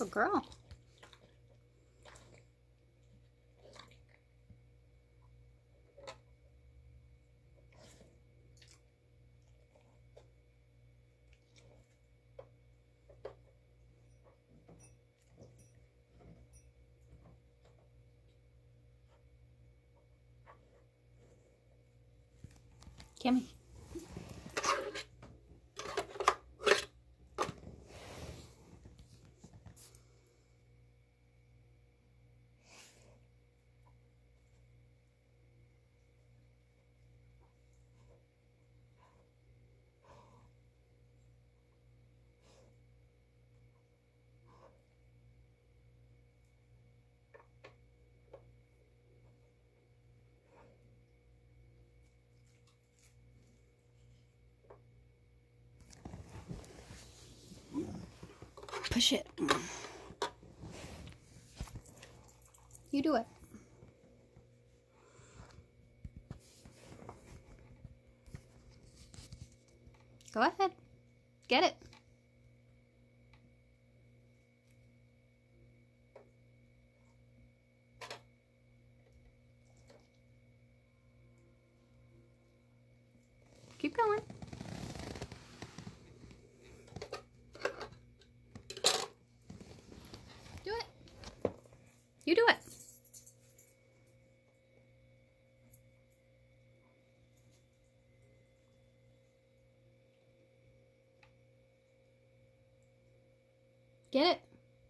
Good girl. Kimmy. Push it. You do it. Go ahead. Get it. Keep going. Do it. You do it. Get it.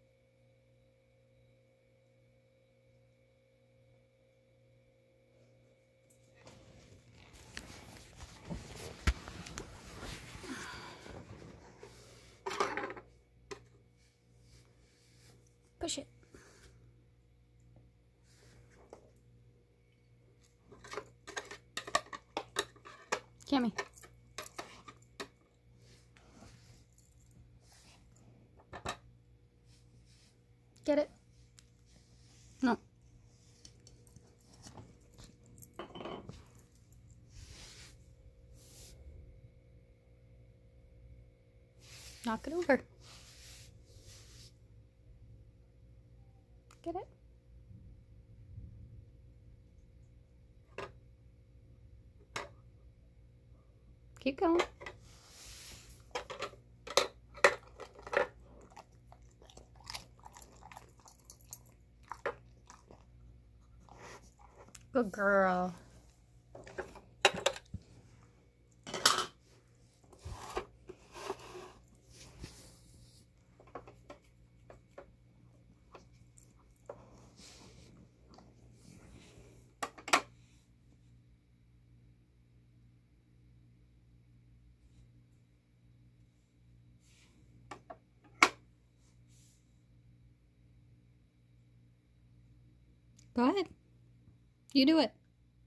Push it. Kimmy. Get it? No. Knock it over. Get it? Keep going. Good girl. Go ahead. You do it.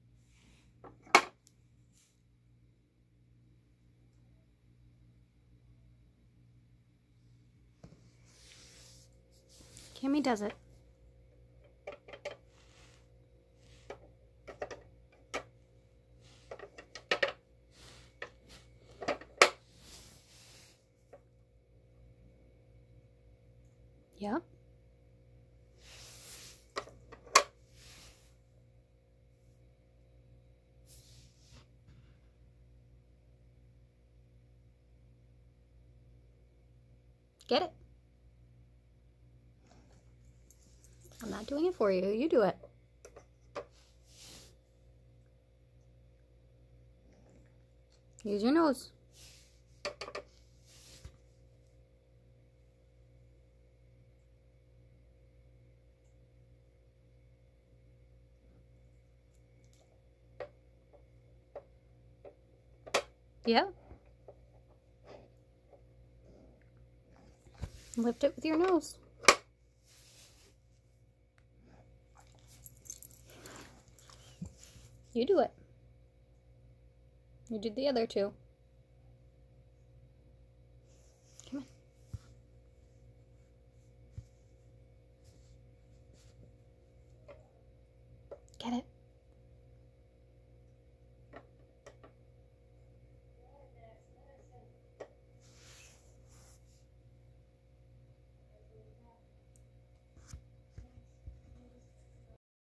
Kimmy does it. Yep. Get it? I'm not doing it for you. You do it. Use your nose. Yep. Lift it with your nose. You do it. You did the other two.